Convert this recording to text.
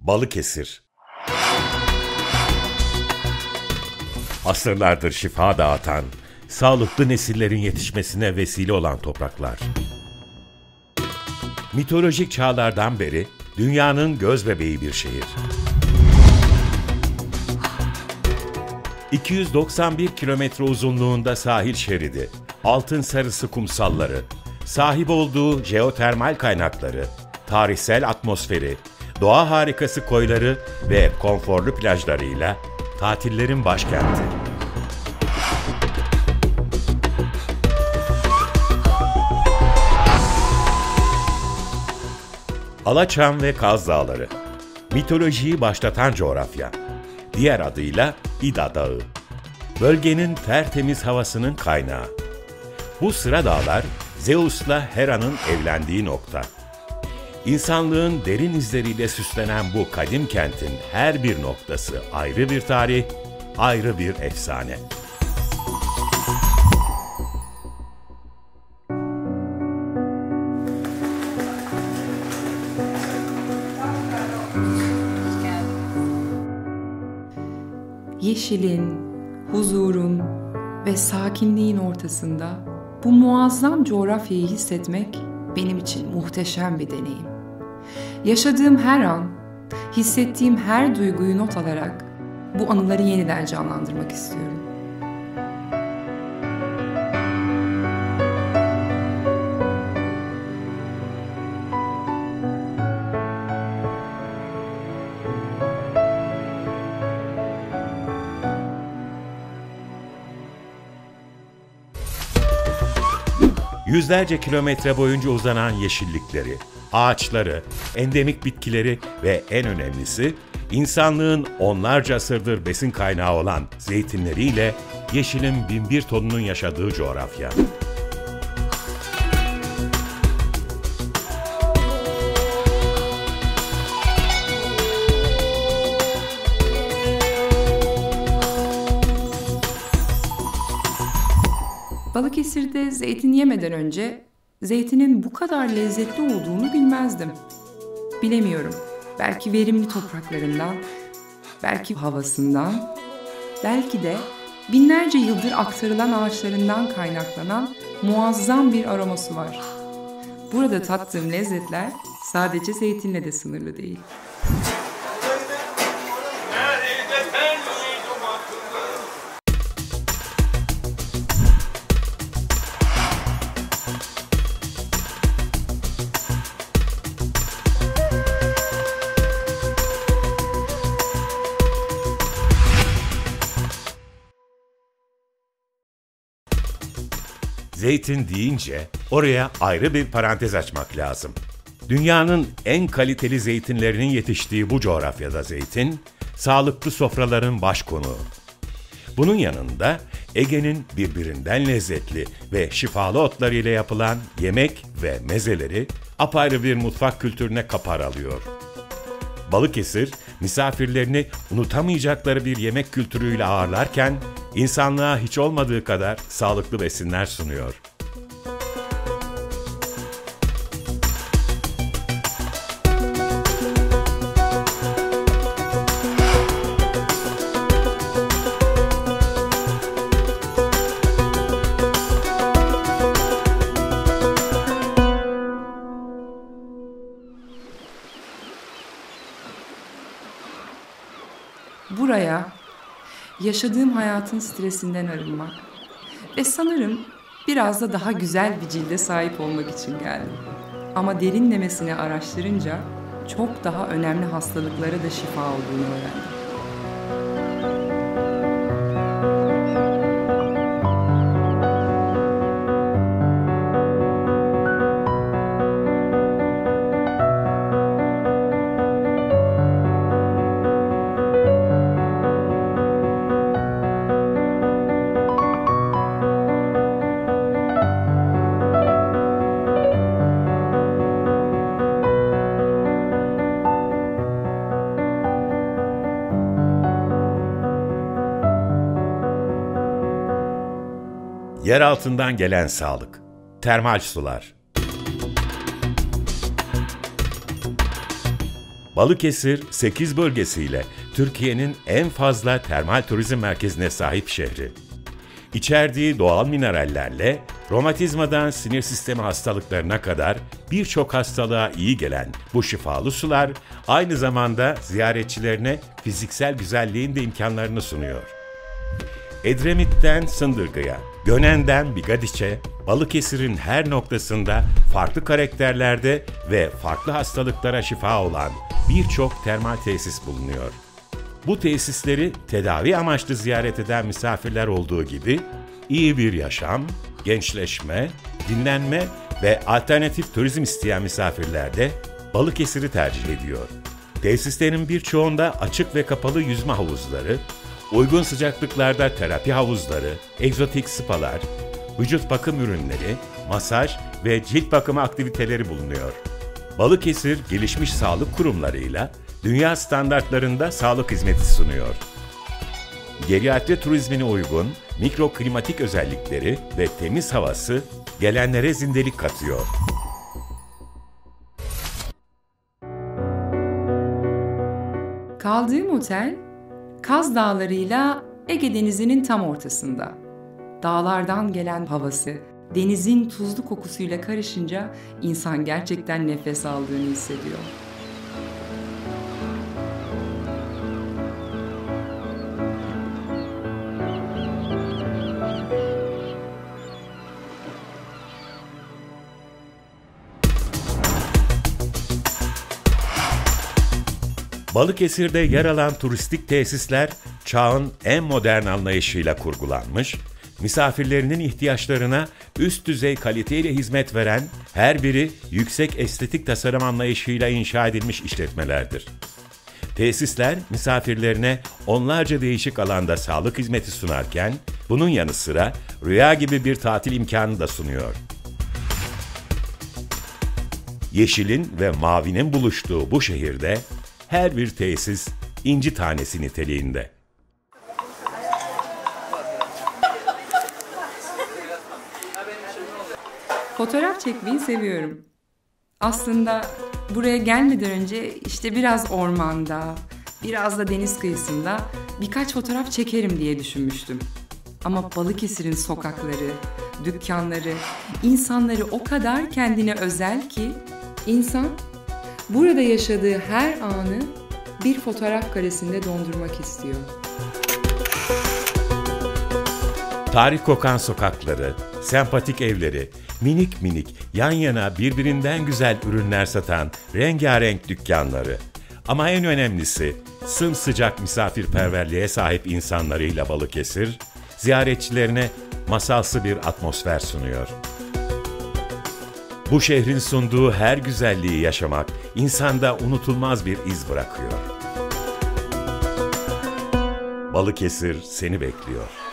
Balıkesir. Asırlardır şifa dağıtan, sağlıklı nesillerin yetişmesine vesile olan topraklar. Mitolojik çağlardan beri dünyanın gözbebeği bir şehir. 291 kilometre uzunluğunda sahil şeridi, altın sarısı kumsalları, sahip olduğu jeotermal kaynakları, tarihsel atmosferi, doğa harikası koyları ve konforlu plajlarıyla tatillerin başkenti. Alaçam ve Kaz Dağları, mitolojiyi başlatan coğrafya, diğer adıyla İda Dağı, bölgenin tertemiz havasının kaynağı. Bu sıra dağlar, Zeus'la Hera'nın evlendiği nokta. İnsanlığın derin izleriyle süslenen bu kadim kentin her bir noktası ayrı bir tarih, ayrı bir efsane. Yeşilin, huzurun ve sakinliğin ortasında bu muazzam coğrafyayı hissetmek benim için muhteşem bir deneyim. Yaşadığım her an, hissettiğim her duyguyu not alarak bu anıları yeniden canlandırmak istiyorum. Yüzlerce kilometre boyunca uzanan yeşillikleri, ağaçları, endemik bitkileri ve en önemlisi insanlığın onlarca asırdır besin kaynağı olan zeytinleriyle yeşilin binbir tonunun yaşadığı coğrafya. Balıkesir'de zeytin yemeden önce zeytinin bu kadar lezzetli olduğunu bilmezdim. Bilemiyorum. Belki verimli topraklarından, belki havasından, belki de binlerce yıldır aktarılan ağaçlarından kaynaklanan muazzam bir aroması var. Burada tattığım lezzetler sadece zeytinle de sınırlı değil. Zeytin deyince oraya ayrı bir parantez açmak lazım. Dünyanın en kaliteli zeytinlerinin yetiştiği bu coğrafyada zeytin, sağlıklı sofraların baş konuğu. Bunun yanında Ege'nin birbirinden lezzetli ve şifalı otlarıyla yapılan yemek ve mezeleri apayrı bir mutfak kültürüne kapar alıyor. Balıkesir, misafirlerini unutamayacakları bir yemek kültürüyle ağırlarken, insanlığa hiç olmadığı kadar sağlıklı besinler sunuyor. Buraya yaşadığım hayatın stresinden arınmak ve sanırım biraz da daha güzel bir cilde sahip olmak için geldim. Ama derinlemesine araştırınca çok daha önemli hastalıklara da şifa olduğunu öğrendim. Yer altından gelen sağlık. Termal sular. Balıkesir, 8 bölgesiyle Türkiye'nin en fazla termal turizm merkezine sahip şehri. İçerdiği doğal minerallerle romatizmadan sinir sistemi hastalıklarına kadar birçok hastalığa iyi gelen bu şifalı sular aynı zamanda ziyaretçilerine fiziksel güzelliğin de imkanlarını sunuyor. Edremit'ten Sındırgı'ya, Gönen'den Bigadiç'e, Balıkesir'in her noktasında farklı karakterlerde ve farklı hastalıklara şifa olan birçok termal tesis bulunuyor. Bu tesisleri tedavi amaçlı ziyaret eden misafirler olduğu gibi iyi bir yaşam, gençleşme, dinlenme ve alternatif turizm isteyen misafirler de Balıkesir'i tercih ediyor. Tesislerin birçoğunda açık ve kapalı yüzme havuzları, uygun sıcaklıklarda terapi havuzları, egzotik spalar, vücut bakım ürünleri, masaj ve cilt bakımı aktiviteleri bulunuyor. Balıkesir, gelişmiş sağlık kurumlarıyla dünya standartlarında sağlık hizmeti sunuyor. Geriatri turizmine uygun mikroklimatik özellikleri ve temiz havası gelenlere zindelik katıyor. Kaldığım otel, Kaz Dağları'yla Ege Denizi'nin tam ortasında. Dağlardan gelen havası, denizin tuzlu kokusuyla karışınca insan gerçekten nefes aldığını hissediyor. Balıkesir'de yer alan turistik tesisler çağın en modern anlayışıyla kurgulanmış, misafirlerinin ihtiyaçlarına üst düzey kaliteyle hizmet veren, her biri yüksek estetik tasarım anlayışıyla inşa edilmiş işletmelerdir. Tesisler misafirlerine onlarca değişik alanda sağlık hizmeti sunarken, bunun yanı sıra rüya gibi bir tatil imkanı da sunuyor. Yeşilin ve mavinin buluştuğu bu şehirde her bir tesis inci tanesi niteliğinde. Fotoğraf çekmeyi seviyorum. Aslında buraya gelmeden önce işte biraz ormanda, biraz da deniz kıyısında birkaç fotoğraf çekerim diye düşünmüştüm. Ama Balıkesir'in sokakları, dükkanları, insanları o kadar kendine özel ki insan burada yaşadığı her anı bir fotoğraf karesinde dondurmak istiyor. Tarih kokan sokakları, sempatik evleri, minik minik yan yana birbirinden güzel ürünler satan rengarenk dükkanları. Ama en önemlisi sımsıcak misafirperverliğe sahip insanlarıyla Balıkesir, ziyaretçilerine masalsı bir atmosfer sunuyor. Bu şehrin sunduğu her güzelliği yaşamak insanda unutulmaz bir iz bırakıyor. Balıkesir seni bekliyor.